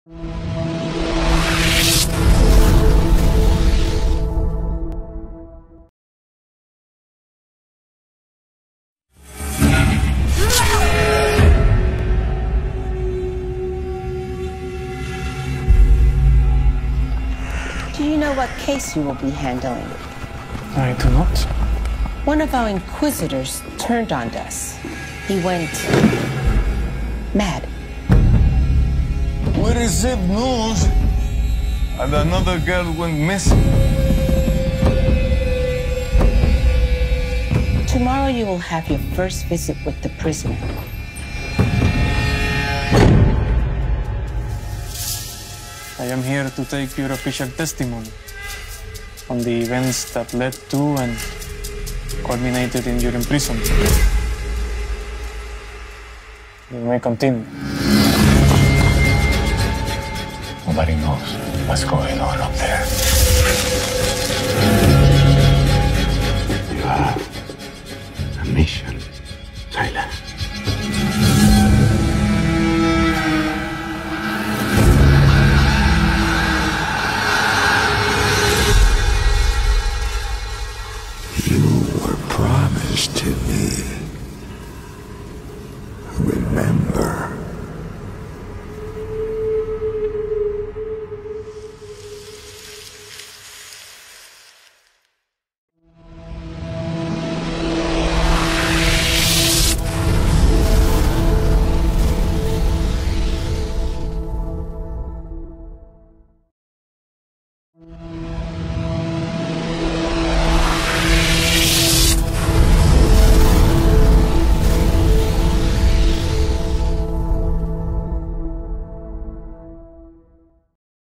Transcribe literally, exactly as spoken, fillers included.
Do you know what case you will be handling? I do not. One of our inquisitors turned on us. He went mad. We received news that another girl went missing. Tomorrow you will have your first visit with the prisoner. I am here to take your official testimony on the events that led to and culminated in your imprisonment. You may continue. Nobody knows what's going on up there. You have a mission.